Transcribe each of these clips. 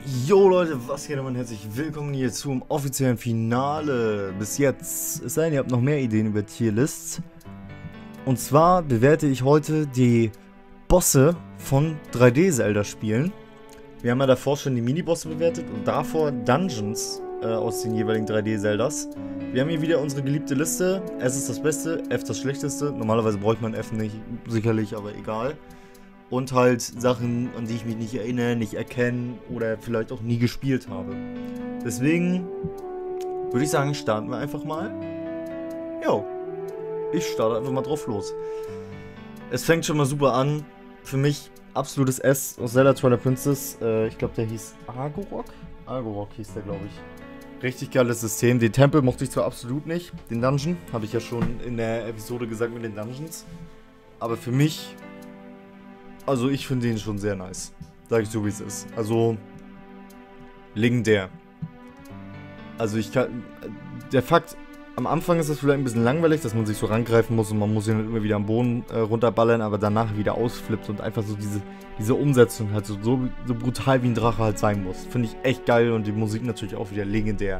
Jo Leute, was geht und herzlich willkommen hier zum offiziellen Finale. Bis jetzt, es sei denn, ihr habt noch mehr Ideen über Tierlists. Und zwar bewerte ich heute die Bosse von 3D-Zelda-Spielen. Wir haben ja davor schon die Minibosse bewertet und davor Dungeons aus den jeweiligen 3D-Zeldas. Wir haben hier wieder unsere geliebte Liste. S ist das Beste, F das Schlechteste. Normalerweise bräuchte man F nicht, sicherlich, aber egal. Und halt Sachen, an die ich mich nicht erinnere, nicht erkenne oder vielleicht auch nie gespielt habe. Deswegen würde ich sagen, starten wir einfach mal. Jo, ich starte einfach mal drauf los. Es fängt schon mal super an. Für mich absolutes S aus Zelda Twilight Princess. Ich glaube, der hieß Agorok. Agorok hieß der, glaube ich. Richtig geiles System. Den Tempel mochte ich zwar absolut nicht. Den Dungeon, habe ich ja schon in der Episode gesagt mit den Dungeons. Aber für mich... Also ich finde den schon sehr nice. Sag ich so wie es ist. Also legendär. Also ich kann... Der Fakt, am Anfang ist das vielleicht ein bisschen langweilig, dass man sich so rangreifen muss und man muss ihn immer wieder am Boden runterballern, aber danach wieder ausflippt und einfach so diese Umsetzung halt so brutal wie ein Drache halt sein muss. Finde ich echt geil und die Musik natürlich auch wieder legendär.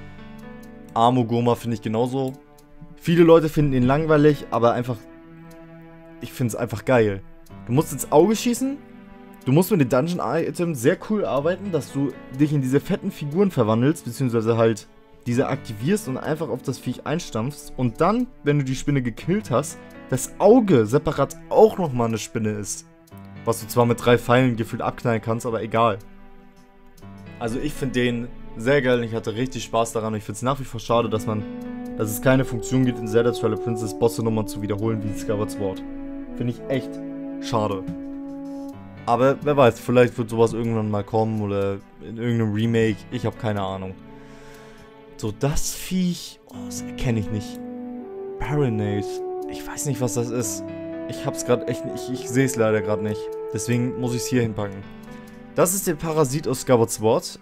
Amogoma finde ich genauso. Viele Leute finden ihn langweilig, aber einfach... Ich finde es einfach geil. Du musst ins Auge schießen, du musst mit den Dungeon-Items sehr cool arbeiten, dass du dich in diese fetten Figuren verwandelst, beziehungsweise halt diese aktivierst und einfach auf das Viech einstampfst und dann, wenn du die Spinne gekillt hast, das Auge separat auch nochmal eine Spinne ist. Was du zwar mit 3 Pfeilen gefühlt abknallen kannst, aber egal. Also ich finde den sehr geil und ich hatte richtig Spaß daran und ich finde es nach wie vor schade, dass es keine Funktion gibt in Zelda Twilight Princess Bosse nochmal zu wiederholen wie Skyward Sword. Finde ich echt schade. Aber wer weiß, vielleicht wird sowas irgendwann mal kommen oder in irgendeinem Remake. Ich habe keine Ahnung. So, das Viech... Oh, das erkenne ich nicht. Baronade. Ich weiß nicht, was das ist. Ich hab's gerade echt nicht... Ich sehe es leider gerade nicht. Deswegen muss ich es hier hinpacken. Das ist der Parasit aus Skyward Sword.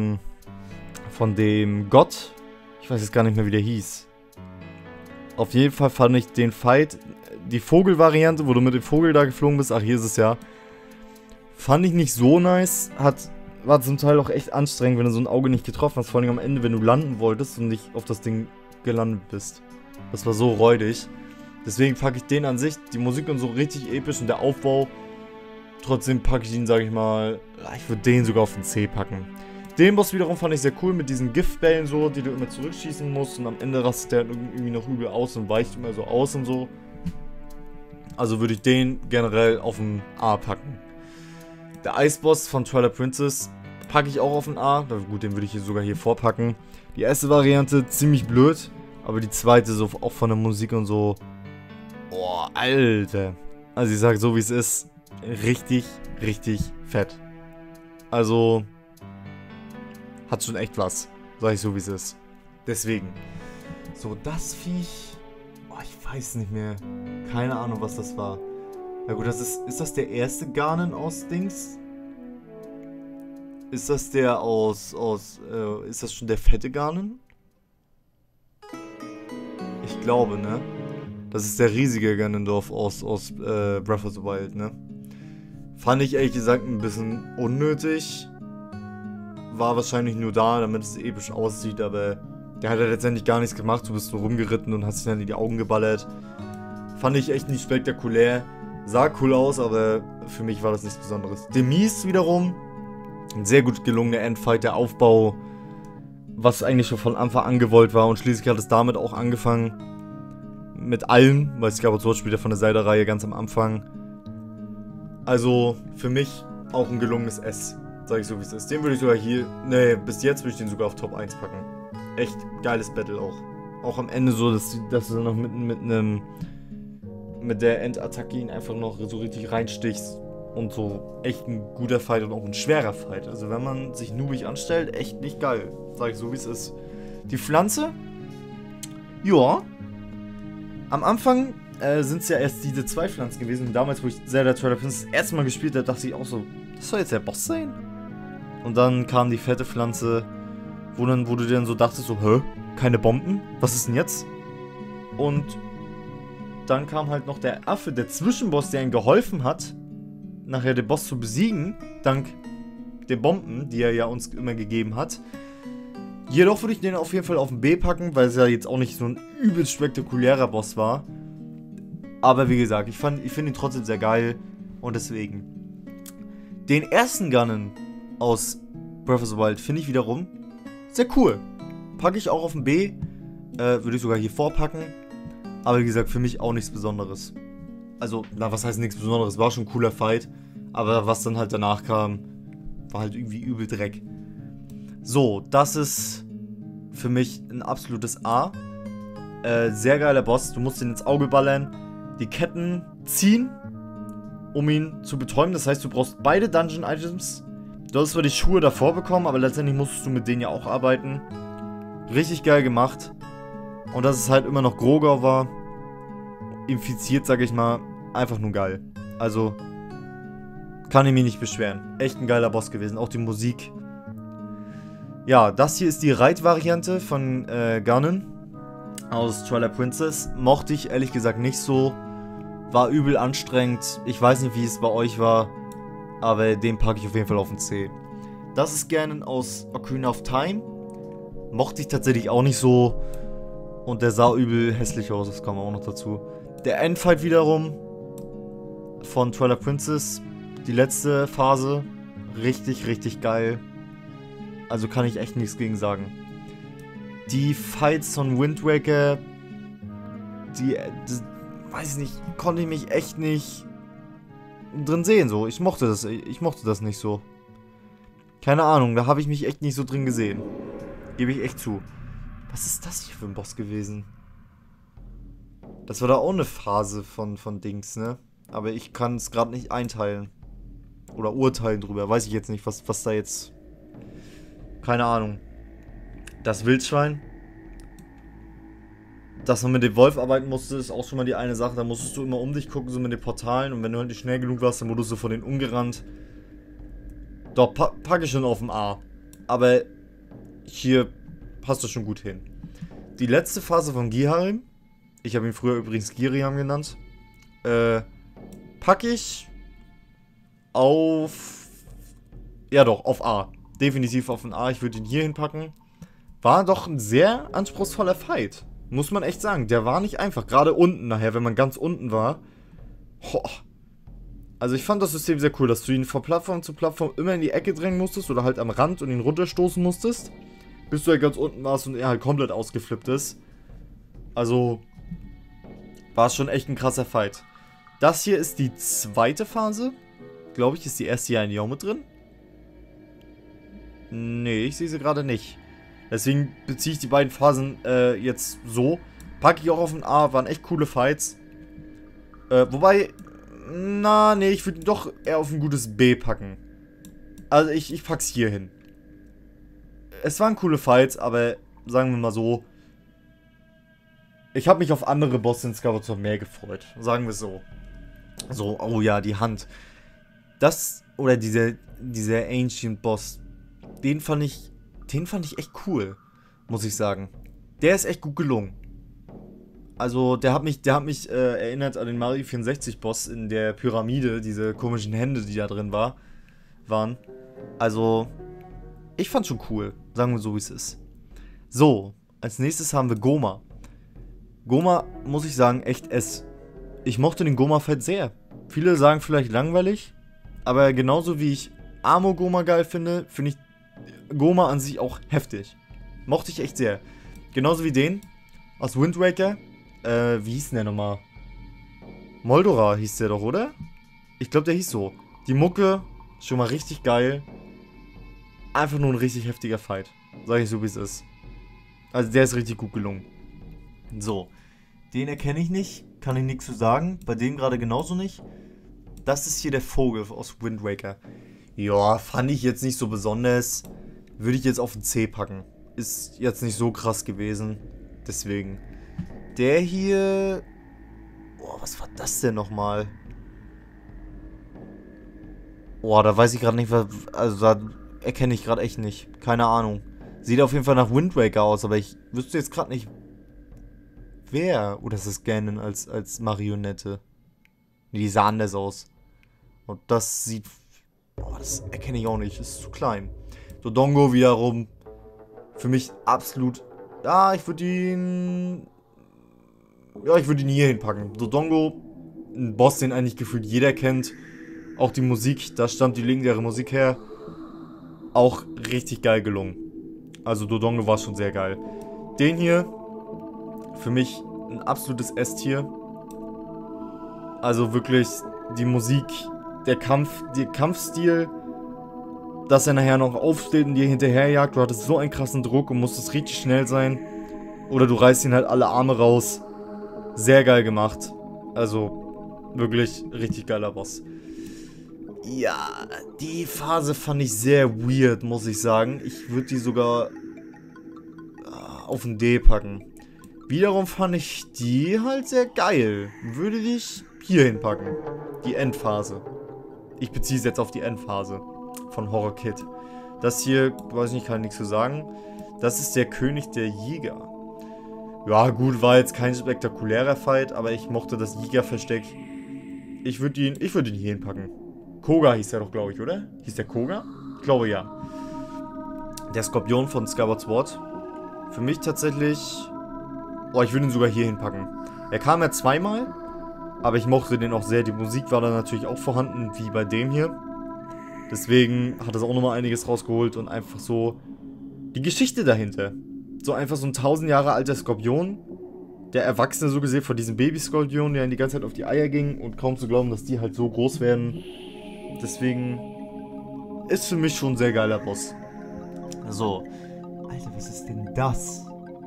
Von dem Gott. Ich weiß jetzt gar nicht mehr, wie der hieß. Auf jeden Fall fand ich den Fight... Die Vogelvariante, wo du mit dem Vogel da geflogen bist, ach hier ist es ja, fand ich nicht so nice, war zum Teil auch echt anstrengend, wenn du so ein Auge nicht getroffen hast, vor allem am Ende, wenn du landen wolltest und nicht auf das Ding gelandet bist. Das war so räudig. Deswegen packe ich den an sich, die Musik und so richtig episch und der Aufbau, trotzdem packe ich ihn, sage ich mal, ich würde den sogar auf den C packen. Den Boss wiederum fand ich sehr cool mit diesen Giftbällen so, die du immer zurückschießen musst und am Ende rastet der irgendwie noch übel aus und weicht immer so aus und so. Also würde ich den generell auf ein A packen. Der Eisboss von Twilight Princess packe ich auch auf ein A. Gut, den würde ich hier sogar hier vorpacken. Die erste Variante ziemlich blöd, aber die zweite so auch von der Musik und so. Boah, Alter. Also ich sage so wie es ist, richtig, richtig fett. Also hat schon echt was, sage ich so wie es ist. Deswegen. So, das Viech... Oh, ich weiß nicht mehr. Keine Ahnung, was das war. Na gut, ist das der erste Ganon aus Dings? Ist das der ist das schon der fette Ganon? Ich glaube, ne? Das ist der riesige Ganondorf aus Breath of the Wild, ne? Fand ich ehrlich gesagt ein bisschen unnötig. War wahrscheinlich nur da, damit es episch aussieht, aber... Der hat ja letztendlich gar nichts gemacht, du bist so rumgeritten und hast dich dann in die Augen geballert. Fand ich echt nicht spektakulär. Sah cool aus, aber für mich war das nichts Besonderes. Demise wiederum, ein sehr gut gelungener Endfight, der Aufbau, was eigentlich schon von Anfang an gewollt war. Und schließlich hat es damit auch angefangen, mit allem, weil Skyward Sword spielt ja von der Zelda-Reihe ganz am Anfang. Also für mich auch ein gelungenes S, sag ich so wie es ist. Den würde ich sogar hier, bis jetzt würde ich den sogar auf Top 1 packen. Echt geiles Battle auch. Auch am Ende so, dass du noch mit der Endattacke ihn einfach noch so richtig reinstichst. Und so echt ein guter Fight und auch ein schwerer Fight. Also wenn man sich noobig anstellt, echt nicht geil. Sag ich so wie es ist. Die Pflanze? Ja. Am Anfang sind es ja erst diese 2 Pflanzen gewesen. Und damals, wo ich Zelda Twilight Princess das erste Mal gespielt habe, dachte ich auch so, das soll jetzt der Boss sein? Und dann kam die fette Pflanze... Wo du dir dann so dachtest, so, hä? Keine Bomben? Was ist denn jetzt? Und dann kam halt noch der Affe, der Zwischenboss, der ihm geholfen hat, nachher den Boss zu besiegen, dank den Bomben, die er ja uns immer gegeben hat. Jedoch würde ich den auf jeden Fall auf den B packen, weil es ja jetzt auch nicht so ein übelst spektakulärer Boss war. Aber wie gesagt, ich finde ihn trotzdem sehr geil und deswegen. Den ersten Ganon aus Breath of the Wild finde ich wiederum sehr cool. Packe ich auch auf den B, würde ich sogar hier vorpacken. Aber wie gesagt, für mich auch nichts Besonderes. Also, was heißt nichts Besonderes? War schon ein cooler Fight. Aber was dann halt danach kam, war halt irgendwie übel Dreck. So, das ist für mich ein absolutes A. Sehr geiler Boss. Du musst ihn ins Auge ballern, die Ketten ziehen, um ihn zu betäuben. Das heißt, du brauchst beide Dungeon-Items. Du hast zwar die Schuhe davor bekommen, aber letztendlich musstest du mit denen ja auch arbeiten. Richtig geil gemacht. Und dass es halt immer noch Grogar war, infiziert, sag ich mal, einfach nur geil. Also, kann ich mich nicht beschweren. Echt ein geiler Boss gewesen. Auch die Musik. Ja, das hier ist die Reit-Variante von Ganon aus Twilight Princess. Mochte ich ehrlich gesagt nicht so. War übel anstrengend. Ich weiß nicht, wie es bei euch war. Aber den packe ich auf jeden Fall auf den C. Das ist Ganon aus Ocarina of Time. Mochte ich tatsächlich auch nicht so. Und der sah übel hässlich aus. Das kam auch noch dazu. Der Endfight wiederum von Twilight Princess. Die letzte Phase. Richtig, richtig geil. Also kann ich echt nichts gegen sagen. Die Fights von Wind Waker, weiß ich nicht, konnte ich mich echt nicht drin sehen, so. Ich mochte das nicht so. Keine Ahnung, da habe ich mich echt nicht so drin gesehen. Gebe ich echt zu. Was ist das hier für ein Boss gewesen? Das war da auch eine Phase von Dings, ne? Aber ich kann es gerade nicht einteilen. Oder urteilen drüber. Weiß ich jetzt nicht, was da jetzt... Keine Ahnung. Das Wildschwein. Dass man mit dem Wolf arbeiten musste, ist auch schon mal die eine Sache. Da musstest du immer um dich gucken, so mit den Portalen. Und wenn du halt nicht schnell genug warst, dann wurdest du von denen umgerannt. Doch, packe ich schon auf dem A. Aber hier passt das schon gut hin. Die letzte Phase von Giharim. Ich habe ihn früher übrigens Giriam genannt. Packe ich auf... Ja doch, auf A. Definitiv auf ein A. Ich würde ihn hier hinpacken. War doch ein sehr anspruchsvoller Fight. Muss man echt sagen. Der war nicht einfach. Gerade unten nachher, wenn man ganz unten war. Boah. Also ich fand das System sehr cool, dass du ihn von Plattform zu Plattform immer in die Ecke drängen musstest oder halt am Rand und ihn runterstoßen musstest. Bis du halt ganz unten warst und er halt komplett ausgeflippt ist. Also war es schon echt ein krasser Fight. Das hier ist die zweite Phase. Glaube ich, ist die erste ja in Yao mit drin. Nee, ich sehe sie gerade nicht. Deswegen beziehe ich die beiden Phasen jetzt so. Packe ich auch auf ein A, waren echt coole Fights. Wobei, nee, ich würde doch eher auf ein gutes B packen. Also ich pack's hier hin. Es waren coole Fights, aber sagen wir mal so, ich habe mich auf andere Bosse in Skyward Sword mehr gefreut. Sagen wir es so. So, oh ja, die Hand. Das, oder dieser Ancient Boss, den fand ich echt cool, muss ich sagen. Der ist echt gut gelungen. Also, der hat mich erinnert an den Mario 64 Boss in der Pyramide, diese komischen Hände, die da drin waren. Also, ich fand's schon cool, sagen wir so, wie es ist. So, als nächstes haben wir Gohma. Gohma, muss ich sagen, echt S. Ich mochte den Gohma-Fight sehr. Viele sagen vielleicht langweilig, aber genauso wie ich Amo Gohma geil finde, finde ich Gohma an sich auch heftig. Mochte ich echt sehr. Genauso wie den aus Wind Waker. Wie hieß denn der nochmal? Moldora hieß der doch, oder? Ich glaube, der hieß so. Die Mucke, schon mal richtig geil. Einfach nur ein richtig heftiger Fight. Sag ich so, wie es ist. Also der ist richtig gut gelungen. So. Den erkenne ich nicht. Kann ich nichts zu sagen. Bei dem gerade genauso nicht. Das ist hier der Vogel aus Wind Waker. Ja, fand ich jetzt nicht so besonders. Würde ich jetzt auf den C packen. Ist jetzt nicht so krass gewesen. Deswegen. Der hier... Boah, was war das denn nochmal? Boah, da weiß ich gerade nicht, was... Also da erkenne ich gerade echt nicht. Keine Ahnung. Sieht auf jeden Fall nach Wind Waker aus, aber ich wüsste jetzt gerade nicht, wer. Oder ist das Ganon als Marionette? Nee, die sah anders aus. Und das sieht Boah, das erkenne ich auch nicht. Das ist zu klein. Dodongo wiederum. Für mich absolut... Ja, ich würde ihn... Ja, ich würde ihn hier hinpacken. Dodongo, ein Boss, den eigentlich gefühlt jeder kennt. Auch die Musik, da stammt die legendäre Musik her. Auch richtig geil gelungen. Also Dodongo war schon sehr geil. Den hier, für mich ein absolutes S-Tier. Also wirklich die Musik, der Kampfstil, dass er nachher noch aufsteht und dir hinterherjagt. Du hattest so einen krassen Druck und musstest richtig schnell sein. Oder du reißt ihn halt alle Arme raus. Sehr geil gemacht. Also wirklich richtig geiler Boss. Ja, die Phase fand ich sehr weird, muss ich sagen. Ich würde die sogar auf ein D packen. Wiederum fand ich die halt sehr geil. Würde ich hier hinpacken. Die Endphase. Ich beziehe es jetzt auf die Endphase von Horror Kid. Das hier, weiß nicht, kann ich nichts zu sagen. Das ist der König der Jäger. Ja gut, war jetzt kein spektakulärer Fight, aber ich mochte das Jägerversteck. Ich würde ihn hier hinpacken. Koga hieß der doch, glaube ich, oder? Hieß der Koga? Ich glaube ja. Der Skorpion von Skyward Sword. Für mich tatsächlich... Oh, ich würde ihn sogar hier hinpacken. Er kam ja zweimal, aber ich mochte den auch sehr. Die Musik war da natürlich auch vorhanden, wie bei dem hier. Deswegen hat es auch nochmal einiges rausgeholt und einfach so die Geschichte dahinter. So einfach so ein 1000 Jahre alter Skorpion, der Erwachsene so gesehen von diesem Babyskorpion, der die ganze Zeit auf die Eier ging und kaum zu glauben, dass die halt so groß werden. Deswegen ist für mich schon ein sehr geiler Boss. So. Alter, was ist denn das?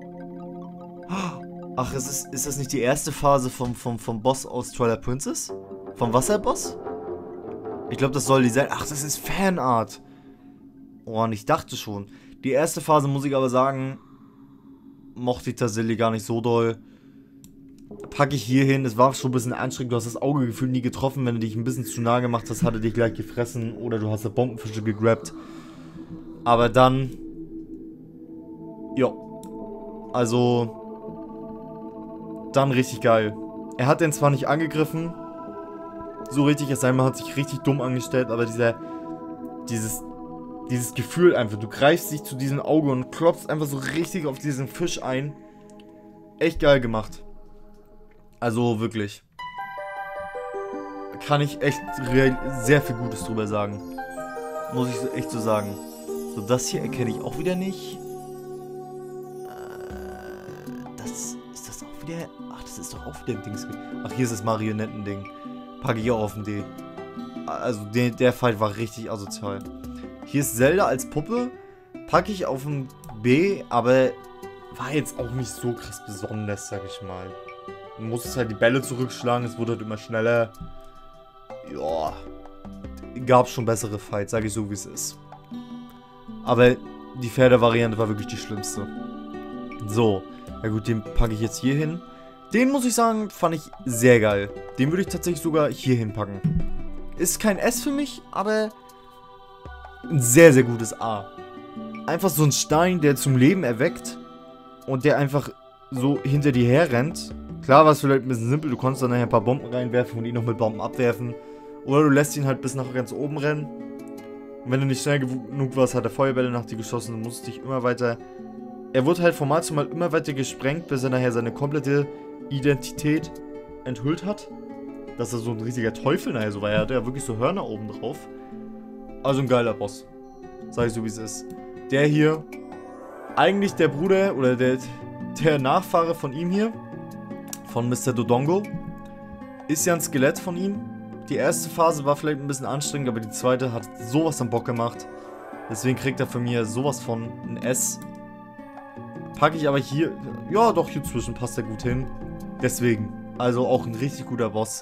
Ach, ist das nicht die erste Phase vom Boss aus Twilight Princess? Vom Wasserboss? Ich glaube, das soll die sein. Ach, das ist Fanart. Oh, und ich dachte schon. Die erste Phase, muss ich aber sagen, mochte ich tatsächlich gar nicht so doll. Packe ich hier hin. Es war schon ein bisschen anstrengend. Du hast das Auge gefühlt nie getroffen. Wenn du dich ein bisschen zu nah gemacht hast, hat er dich gleich gefressen. Oder du hast da Bombenfische gegrabt. Aber dann... Ja. Also... Dann richtig geil. Er hat den zwar nicht angegriffen. So richtig, es sei denn, man hat sich richtig dumm angestellt. Aber dieses Gefühl einfach. Du greifst dich zu diesem Auge und klopfst einfach so richtig auf diesen Fisch ein. Echt geil gemacht. Also wirklich. Kann ich echt sehr viel Gutes drüber sagen. Muss ich echt so sagen. So, das hier erkenne ich auch wieder nicht. Ist das auch wieder... Ach, das ist doch auch wieder ein Dings. Ach, hier ist das Marionettending. Packe ich auch auf den D. Also, der Fight war richtig asozial. Hier ist Zelda als Puppe. Packe ich auf ein B, aber war jetzt auch nicht so krass besonders, sag ich mal. Man muss halt die Bälle zurückschlagen, es wurde halt immer schneller. Ja. Gab schon bessere Fights, sage ich so wie es ist. Aber die Pferde-Variante war wirklich die schlimmste. So. Ja gut, den packe ich jetzt hier hin. Den muss ich sagen, fand ich sehr geil. Den würde ich tatsächlich sogar hier hinpacken. Ist kein S für mich, aber ein sehr, sehr gutes A. Einfach so ein Stein, der zum Leben erweckt und der einfach so hinter dir her rennt. Klar war es vielleicht ein bisschen simpel, du konntest dann nachher ein paar Bomben reinwerfen und ihn noch mit Bomben abwerfen. Oder du lässt ihn halt bis nach ganz oben rennen. Und wenn du nicht schnell genug warst, hat er Feuerbälle nach dir geschossen und musste dich immer weiter... Er wurde halt von Mal zu Mal immer weiter gesprengt, bis er nachher seine komplette Identität enthüllt hat. Dass er so ein riesiger Teufel nachher so war. Er hatte ja wirklich so Hörner oben drauf. Also ein geiler Boss. Sag ich so wie es ist. Der hier, eigentlich der Bruder oder der Nachfahre von ihm hier, von Mr. Dodongo, ist ja ein Skelett von ihm. Die erste Phase war vielleicht ein bisschen anstrengend, aber die zweite hat sowas an Bock gemacht. Deswegen kriegt er von mir sowas von ein S. Packe ich aber hier, ja doch, hier zwischen passt er gut hin. Deswegen, also auch ein richtig guter Boss.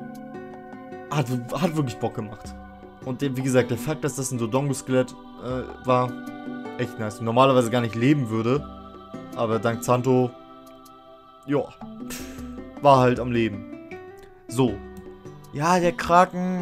Hat wirklich Bock gemacht. Und wie gesagt, der Fakt, dass das ein Dodongo-Skelett war, echt nice. Normalerweise gar nicht leben würde. Aber dank Zanto, ja, war halt am Leben. So. Ja, der Kraken...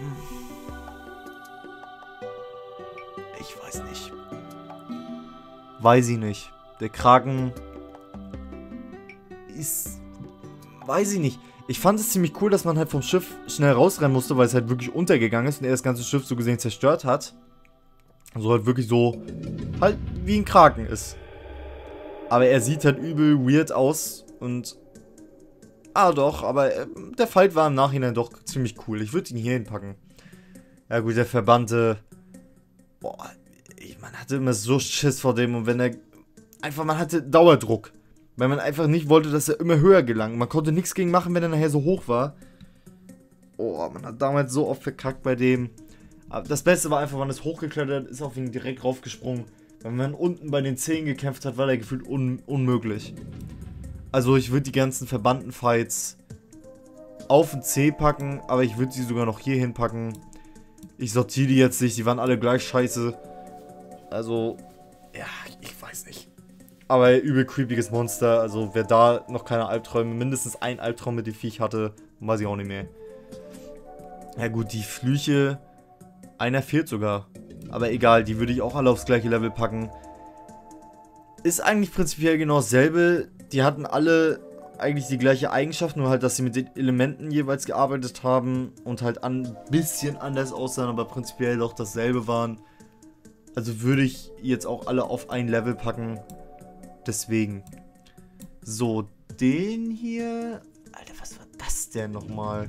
Ich weiß nicht. Weiß ich nicht. Der Kraken ist... Weiß ich nicht. Ich fand es ziemlich cool, dass man halt vom Schiff schnell rausrennen musste, weil es halt wirklich untergegangen ist und er das ganze Schiff so gesehen zerstört hat. Also halt wirklich so, halt wie ein Kraken ist. Aber er sieht halt übel weird aus und... Ah doch, aber der Fight war im Nachhinein doch ziemlich cool. Ich würde ihn hier hinpacken. Ja gut, der Verbannte... Boah, man hatte immer so Schiss vor dem und wenn er... Einfach, man hatte Dauerdruck. Weil man einfach nicht wollte, dass er immer höher gelangt. Man konnte nichts gegen machen, wenn er nachher so hoch war. Oh, man hat damals so oft verkackt bei dem. Aber das Beste war einfach, man ist hochgeklettert, ist auf ihn direkt raufgesprungen. Wenn man unten bei den Zehen gekämpft hat, war der gefühlt unmöglich. Also ich würde die ganzen verbannten Fights auf den C packen, aber ich würde sie sogar noch hier hinpacken. Ich sortiere die jetzt nicht, die waren alle gleich scheiße. Also, ja, ich weiß nicht. Aber übel creepiges Monster, also wer da noch keine Albträume, mindestens ein Albtraum mit dem Viech hatte, weiß ich auch nicht mehr. Ja gut, die Flüche, einer fehlt sogar. Aber egal, die würde ich auch alle aufs gleiche Level packen. Ist eigentlich prinzipiell genau dasselbe. Die hatten alle eigentlich die gleiche Eigenschaft, nur halt, dass sie mit den Elementen jeweils gearbeitet haben und halt ein bisschen anders aussahen, aber prinzipiell doch dasselbe waren. Also würde ich jetzt auch alle auf ein Level packen. Deswegen. So, den hier... Alter, was war das denn nochmal?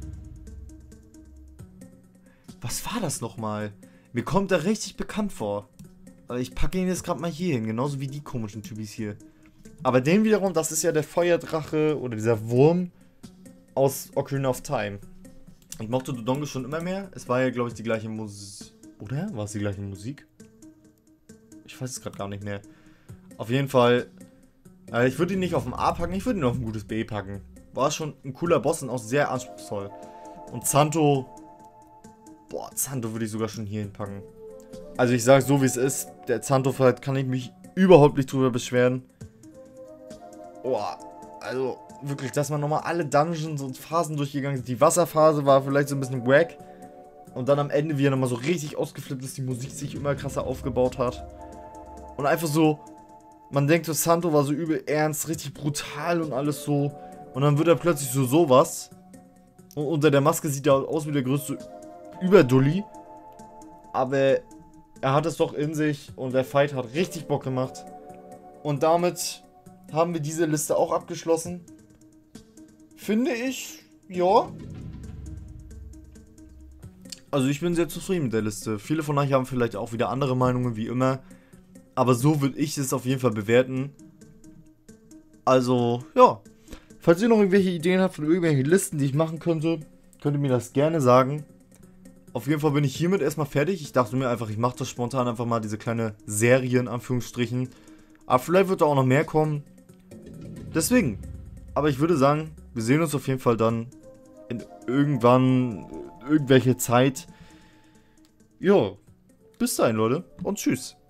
Was war das nochmal? Mir kommt er richtig bekannt vor. Aber ich packe ihn jetzt gerade mal hier hin, genauso wie die komischen Typis hier. Aber den wiederum, das ist ja der Feuerdrache oder dieser Wurm aus Ocarina of Time. Ich mochte Dodongo schon immer mehr. Es war ja, glaube ich, die gleiche Musik. Oder? War es die gleiche Musik? Ich weiß es gerade gar nicht mehr. Auf jeden Fall, ich würde ihn nicht auf ein A packen, ich würde ihn auf ein gutes B packen. War schon ein cooler Boss und auch sehr anspruchsvoll. Und Zanto, boah, Zanto würde ich sogar schon hier hinpacken. Also ich sage so wie es ist, der Zanto-Fight kann ich mich überhaupt nicht drüber beschweren. Boah, also wirklich, dass man nochmal alle Dungeons und Phasen durchgegangen ist. Die Wasserphase war vielleicht so ein bisschen wack. Und dann am Ende, wie er nochmal so richtig ausgeflippt ist, die Musik sich immer krasser aufgebaut hat. Und einfach so, man denkt, das Zanto war so übel ernst, richtig brutal und alles so. Und dann wird er plötzlich so sowas. Und unter der Maske sieht er aus wie der größte Überdulli. Aber er hat es doch in sich und der Fight hat richtig Bock gemacht. Und damit haben wir diese Liste auch abgeschlossen. Finde ich, ja. Also ich bin sehr zufrieden mit der Liste. Viele von euch haben vielleicht auch wieder andere Meinungen, wie immer. Aber so würde ich es auf jeden Fall bewerten. Also, ja. Falls ihr noch irgendwelche Ideen habt von irgendwelchen Listen, die ich machen könnte, könnt ihr mir das gerne sagen. Auf jeden Fall bin ich hiermit erstmal fertig. Ich dachte mir einfach, ich mache das spontan einfach mal, diese kleine Serie in Anführungsstrichen. Aber vielleicht wird da auch noch mehr kommen. Deswegen. Aber ich würde sagen, wir sehen uns auf jeden Fall dann in irgendwelche Zeit. Jo, bis dahin, Leute. Und tschüss.